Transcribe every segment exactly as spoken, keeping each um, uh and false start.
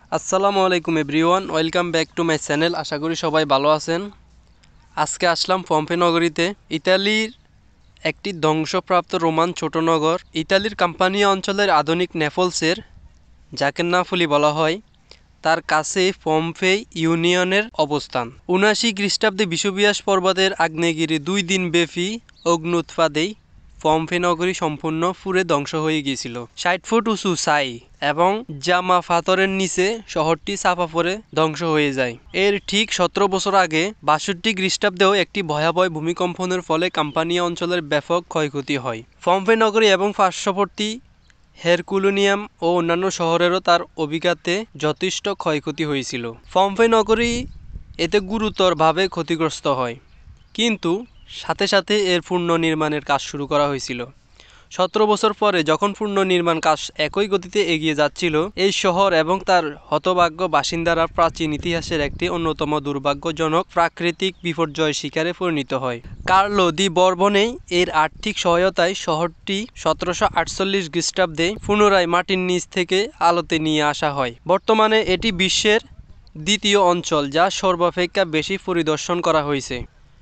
আসসালামু আলাইকুম everyone, welcome back to my channel. আশা করি সবাই ভালো আছেন। আজকে আসলাম পম্পে নগরীতে, ইতালির একটি ধ্বংসপ্রাপ্ত রোমান ছোট নগর। ইতালির কাম্পানিয়া অঞ্চলের আধুনিক নেপলসের, যাকে নাপোলি বলা হয়, তার কাছে পম্পে ইউনিয়নের অবস্থান। উনাশি খ্রিস্টাব্দে বিশ্ববিয়াস পর্বতের আগ্নেয়গিরি দুই দিন ব্যাপী অগ্নুৎপাতেই পম্পে নগরী সম্পূর্ণ পুড়ে ধ্বংস হয়ে গিয়েছিল। ষাট ফুট উঁচু ছাই এবং জামা পাথরের নিচে শহরটি চাপা পড়ে ধ্বংস হয়ে যায়। এর ঠিক সতেরো বছর আগে বাষট্টি খ্রিস্টাব্দেও একটি ভয়াবহ ভূমিকম্পনের ফলে কাম্পানিয়া অঞ্চলের ব্যাপক ক্ষয়ক্ষতি হয়। পম্পে নগরী এবং পার্শ্ববর্তী হেরকুলোনিয়াম ও অন্যান্য শহরেরও তার অভিঘাতে যথেষ্ট ক্ষয়ক্ষতি হয়েছিল। পম্পে নগরী এতে গুরুতরভাবে ক্ষতিগ্রস্ত হয়, কিন্তু সাথে সাথে এর পুনর্নির্মাণের কাজ শুরু করা হয়েছিল। সতেরো বছর পরে যখন পুনর্নির্মাণ কাজ একই গতিতে এগিয়ে যাচ্ছিল, এই শহর এবং তার হতভাগ্য বাসিন্দারা প্রাচীন ইতিহাসের একটি অন্যতম দুর্ভাগ্যজনক প্রাকৃতিক বিপর্যয়ের শিকারে পরিণত হয়। কার্লো দি বরবনেই এর আর্থিক সহায়তায় শহরটি সতেরোশো আটচল্লিশ খ্রিস্টাব্দে পুনরায় মাটির নিচ থেকে আলোতে নিয়ে আসা হয়। বর্তমানে এটি বিশ্বের দ্বিতীয় অঞ্চল যা সর্বাপেক্ষা বেশি পরিদর্শন করা হয়েছে।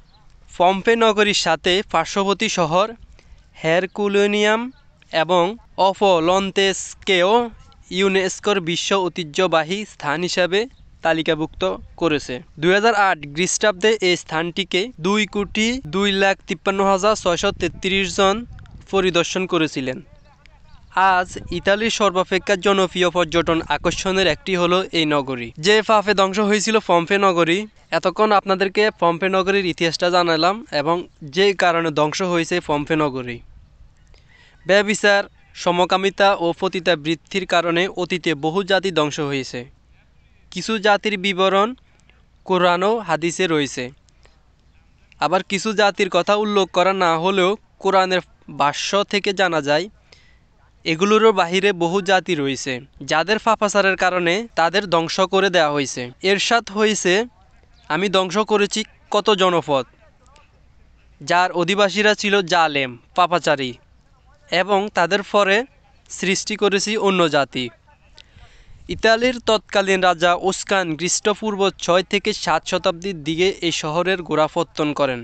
পম্পে নগরীর সাথে পার্শ্ববর্তী শহর হেরকুলোনিয়াম এবং অফলন্তেসকেও ইউনেস্কোর বিশ্ব ঐতিহ্যবাহী স্থান হিসাবে তালিকাভুক্ত করেছে। দুই হাজার আট খ্রিস্টাব্দে এই স্থানটিকে দুই কোটি দুই লাখ তিপ্পান্ন হাজার ছয়শো তেত্রিশ জন পরিদর্শন করেছিলেন। আজ ইতালির সর্বাপেক্ষা জনপ্রিয় পর্যটন আকর্ষণের একটি হলো এই নগরী। যে ফাফে ধ্বংস হয়েছিল পম্পে নগরী, এতক্ষণ আপনাদেরকে পম্পে নগরীর ইতিহাসটা জানালাম এবং যে কারণে ধ্বংস হয়েছে পম্পে নগরী। ব্যভিচার, সমকামিতা ও পতিতাবৃত্তির কারণে অতীতে বহু জাতি ধ্বংস হয়েছে। কিছু জাতির বিবরণ কোরআন ও হাদিসে রয়েছে, আবার কিছু জাতির কথা উল্লেখ করা না হলেও কোরআনের ভাষ্য থেকে জানা যায় এগুলোরও বাহিরে বহু জাতি রয়েছে, যাদের পাপাচারের কারণে তাদের ধ্বংস করে দেওয়া হয়েছে। এরশাদ হয়েছে, আমি ধ্বংস করেছি কত জনপদ যার অধিবাসীরা ছিল জালেম, পাপাচারী, এবং তাদের পরে সৃষ্টি করেছি অন্য জাতি। ইতালির তৎকালীন রাজা ওস্কান খ্রিস্টপূর্ব ছয় থেকে সাত শতাব্দীর দিকে এই শহরের গোড়াপত্তন করেন।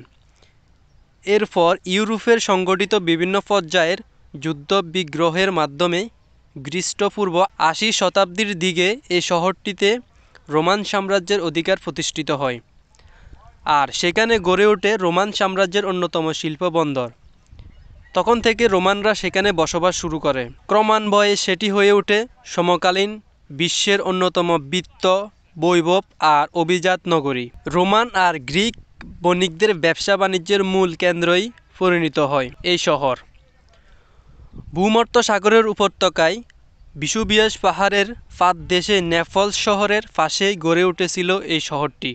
এরপর ইউরোপের সংগঠিত বিভিন্ন পর্যায়ের যুদ্ধ বিগ্রহের মাধ্যমে খ্রিস্টপূর্ব আশি শতাব্দীর দিকে এই শহরটিতে রোমান সাম্রাজ্যের অধিকার প্রতিষ্ঠিত হয়, আর সেখানে গড়ে ওঠে রোমান সাম্রাজ্যের অন্যতম শিল্প বন্দর। তখন থেকে রোমানরা সেখানে বসবাস শুরু করে। ক্রমান্বয়ে সেটি হয়ে ওঠে সমকালীন বিশ্বের অন্যতম বিত্ত, বৈভব আর অভিজাত নগরী। রোমান আর গ্রিক বণিকদের ব্যবসা বাণিজ্যের মূল কেন্দ্রই পরিণত হয় এই শহর। ভূমধ্য সাগরের উপত্যকায় বিসুবিয়াস পাহাড়ের পাদদেশে নেপলস শহরের পাশেই গড়ে উঠেছিল এই শহরটি।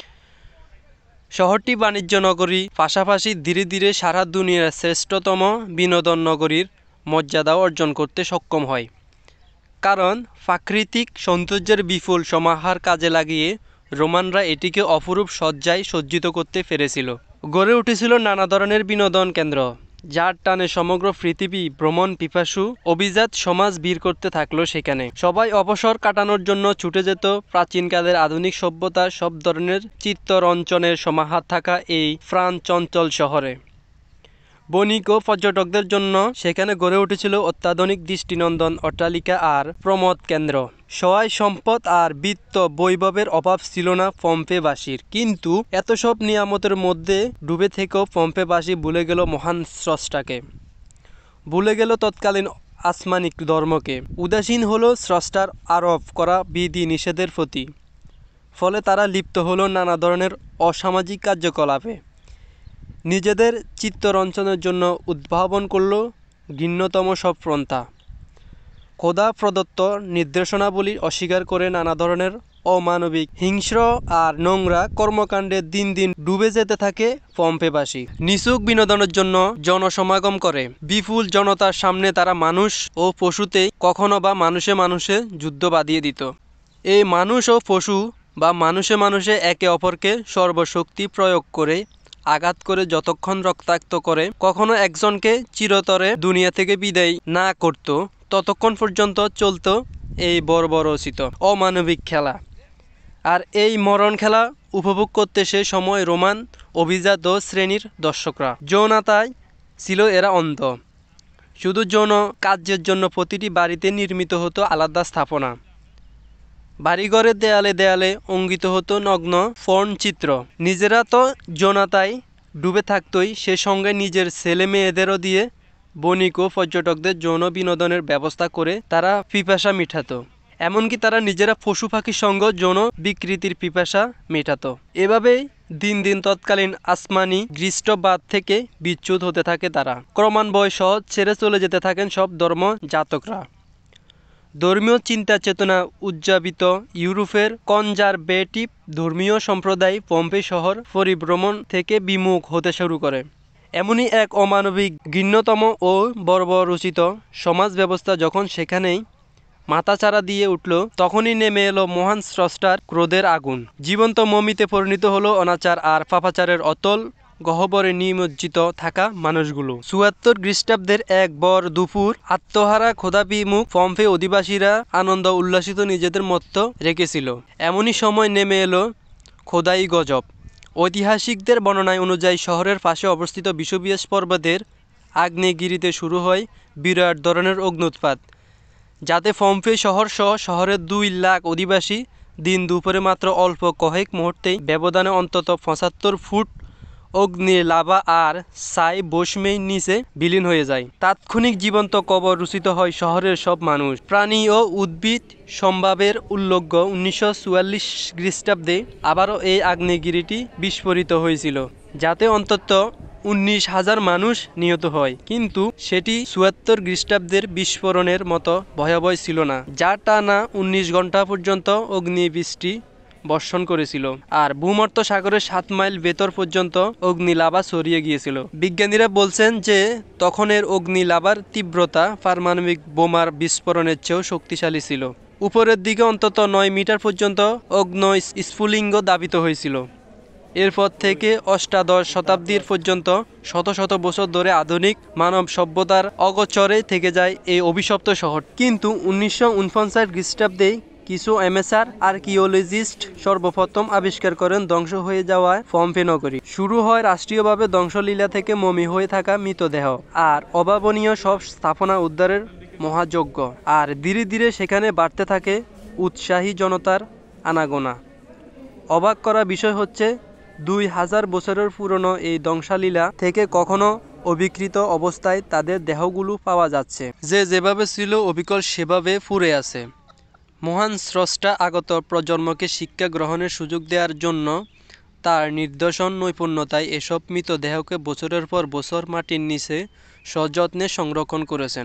শহরটি বাণিজ্য নগরী, পাশাপাশি ধীরে ধীরে সারা দুনিয়ার শ্রেষ্ঠতম বিনোদন নগরীর মর্যাদা অর্জন করতে সক্ষম হয়, কারণ প্রাকৃতিক সৌন্দর্যের বিপুল সমাহার কাজে লাগিয়ে রোমানরা এটিকে অপরূপ সজ্জায় সজ্জিত করতে পেরেছিল। গড়ে উঠেছিল নানা ধরনের বিনোদন কেন্দ্র, যার টানে সমগ্র পৃথিবী ভ্রমণ পিপাসু অভিজাত সমাজ ভিড় করতে থাকলো সেখানে। সবাই অবসর কাটানোর জন্য ছুটে যেত প্রাচীনকালের আধুনিক সভ্যতার সব ধরনের চিত্তরঞ্জনের সমাহার থাকা এই প্রাণ চঞ্চল শহরে। বণিক ও পর্যটকদের জন্য সেখানে গড়ে উঠেছিল অত্যাধুনিক দৃষ্টিনন্দন অট্টালিকা আর প্রমোদ কেন্দ্র। সহায় সম্পদ আর বিত্ত বৈভবের অভাব ছিল না পম্পেবাসীর, কিন্তু এত সব নিয়ামতের মধ্যে ডুবে থেকেও পম্পেবাসী ভুলে গেল মহান স্রষ্টাকে, ভুলে গেল তৎকালীন আসমানিক ধর্মকে, উদাসীন হলো স্রষ্টার আরোপ করা বিধি নিষেধের প্রতি। ফলে তারা লিপ্ত হলো নানা ধরনের অসামাজিক কার্যকলাপে। নিজেদের চিত্তরঞ্জনের জন্য উদ্ভাবন করল ঘৃণ্যতম সব পন্থা। খোদা প্রদত্ত নির্দেশনাবলী অস্বীকার করে নানা ধরনের অমানবিক, হিংস্র আর নোংরা কর্মকাণ্ডে দিন দিন ডুবে যেতে থাকে পম্পেবাসী। নিছক বিনোদনের জন্য জনসমাগম করে। বিপুল জনতার সামনে তারা মানুষ ও পশুতে, কখনো বা মানুষে মানুষে যুদ্ধ বাঁধিয়ে দিত। এই মানুষ ও পশু বা মানুষে মানুষে একে অপরকে সর্বশক্তি প্রয়োগ করে আঘাত করে যতক্ষণ রক্তাক্ত করে কখনো একজনকে চিরতরে দুনিয়া থেকে বিদায় না করত, ততক্ষণ পর্যন্ত চলত এই বর্বরচিত অমানবিক খেলা। আর এই মরণ খেলা উপভোগ করতে সে সময় রোমান অভিজাত শ্রেণীর দর্শকরা। যৌনতায় ছিল এরা অন্ধ। শুধু যৌন কার্যের জন্য প্রতিটি বাড়িতে নির্মিত হতো আলাদা স্থাপনা। বাড়িঘরের দেয়ালে দেয়ালে অঙ্কিত হতো নগ্ন ফর্ন চিত্র। নিজেরা তো যৌনতায় ডুবে থাকতই, সে সঙ্গে নিজের ছেলে মেয়েদেরও দিয়ে বণিক ও পর্যটকদের যৌন বিনোদনের ব্যবস্থা করে তারা পিপাসা মেটাতো। এমনকি তারা নিজেরা পশু পাখির সঙ্গে যৌন বিকৃতির পিপাসা মেটাতো। এভাবেই দিন দিন তৎকালীন আসমানি দৃষ্টবাদ থেকে বিচ্যুত হতে থাকে তারা। ক্রমান্বয়ে শহর ছেড়ে চলে যেতে থাকেন সব ধর্ম জাতকরা। ধর্মীয় চিন্তা চেতনা উজ্জীবিত ইউরোপের কনজারভেটিভ ধর্মীয় সম্প্রদায় পম্পে শহর পরিভ্রমণ থেকে বিমুখ হতে শুরু করে। এমনই এক অমানবিক ঘৃণ্যতম ও বর্বরোচিত সমাজ ব্যবস্থা যখন সেখানেই মাথাচাড়া দিয়ে উঠল, তখনই নেমে এলো মহান স্রষ্টার ক্রোধের আগুন। জীবন্ত মমিতে পরিণত হলো অনাচার আর পাপাচারের অতল গহ্বরে নিমজ্জিত থাকা মানুষগুলো। চুয়াত্তর খ্রিস্টাব্দের এক বর দুপুর আত্মহারা ক্ষুধাবিমুখ পম্পে অধিবাসীরা আনন্দ উল্লাসিত নিজেদের মত্ত রেখেছিল। এমনই সময় নেমে এলো খোদাই গজব। ঐতিহাসিকদের বর্ণনায় অনুযায়ী শহরের পাশে অবস্থিত বিষুবিয়াস পর্বতের আগ্নেয়গিরিতে শুরু হয় বিরাট ধরনের অগ্ন্যুৎপাত, যাতে পম্পে শহর সহ শহরের দুই লাখ অধিবাসী দিন দুপুরে মাত্র অল্প কয়েক মুহূর্তেই ব্যবধানে অন্তত পঁচাত্তর ফুট অগ্নির লাভা আর ছাই বৈষ্মের নিচে বিলীন হয়ে যায়। তাৎক্ষণিক জীবন্ত কবর রচিত হয় শহরের সব মানুষ, প্রাণী ও উদ্ভিদ সম্ভাবের উল্লেখ্য উনিশশো চুয়াল্লিশ খ্রিস্টাব্দে আবারও এই আগ্নেয়গিরিটি বিস্ফোরিত হয়েছিল, যাতে অন্তত উনিশ হাজার মানুষ নিহত হয়। কিন্তু সেটি চুয়াত্তর খ্রিস্টাব্দের বিস্ফোরণের মতো ভয়াবহ ছিল না, যা টানা উনিশ ঘন্টা পর্যন্ত অগ্নিবৃষ্টি বর্ষণ করেছিল আর ভূমধ্য সাগরের সাত মাইল ভেতর পর্যন্ত অগ্নিলাভা ছড়িয়ে গিয়েছিল। বিজ্ঞানীরা বলছেন যে তখনের অগ্নিলাভার তীব্রতা পারমাণবিক বোমার বিস্ফোরণের চেয়েও শক্তিশালী ছিল। উপরের দিকে অন্তত নয় মিটার পর্যন্ত অগ্নি স্ফুলিঙ্গ দাবিত হয়েছিল। এরপর থেকে অষ্টাদশ শতাব্দীর পর্যন্ত শত শত বছর ধরে আধুনিক মানব সভ্যতার অগোচরে থেকে যায় এই অভিশপ্ত শহর। কিন্তু উনিশশো উনপঞ্চাশ খ্রিস্টাব্দে কিছু অ্যামেচার আর্কিওলজিস্ট সর্বপ্রথম আবিষ্কার করেন ধ্বংস হয়ে যাওয়া পম্পে নগরী। শুরু হয় রাষ্ট্রীয়ভাবে ধ্বংসলীলা থেকে মমি হয়ে থাকা মৃতদেহ আর অভাবনীয় সব স্থাপনা উদ্ধারের মহাযজ্ঞ। আর ধীরে ধীরে সেখানে বাড়তে থাকে উৎসাহী জনতার আনাগোনা। অবাক করা বিষয় হচ্ছে, দুই হাজার বছরের পুরনো এই ধ্বংসলীলা থেকে কখনো অবিকৃত অবস্থায় তাদের দেহগুলো পাওয়া যাচ্ছে, যে যেভাবে ছিল অবিকল সেভাবে পুড়ে আছে। মহান স্রষ্টা আগত প্রজন্মকে শিক্ষা গ্রহণের সুযোগ দেওয়ার জন্য তার নিদর্শন নৈপুণ্যতায় এসব মৃতদেহকে বছরের পর বছর মাটির নিচে সযত্নে সংরক্ষণ করেছেন।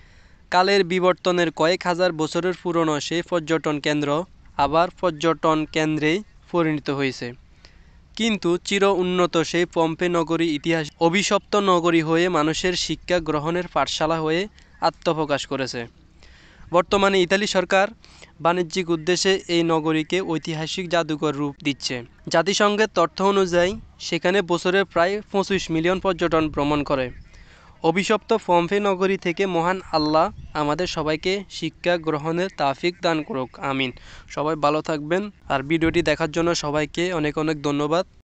কালের বিবর্তনের কয়েক হাজার বছরের পুরনো সেই পর্যটন কেন্দ্র আবার পর্যটন কেন্দ্রেই পরিণত হয়েছে। কিন্তু চির উন্নত সেই পম্পে নগরী ইতিহাস অভিশপ্ত নগরী হয়ে মানুষের শিক্ষা গ্রহণের পাঠশালা হয়ে আত্মপ্রকাশ করেছে। বর্তমানে ইতালি সরকার বাণিজ্যিক উদ্দেশ্যে এই নগরীকে ঐতিহাসিক জাদুঘর রূপ দিচ্ছে। জাতিসংঘের তথ্য অনুযায়ী সেখানে বছরে প্রায় পঁচিশ মিলিয়ন পর্যটন ভ্রমণ করে। অভিশপ্ত পম্পে নগরী থেকে মহান আল্লাহ আমাদের সবাইকে শিক্ষা গ্রহণের তৌফিক দান করুক, আমিন। সবাই ভালো থাকবেন। আর ভিডিওটি দেখার জন্য সবাইকে অনেক অনেক ধন্যবাদ।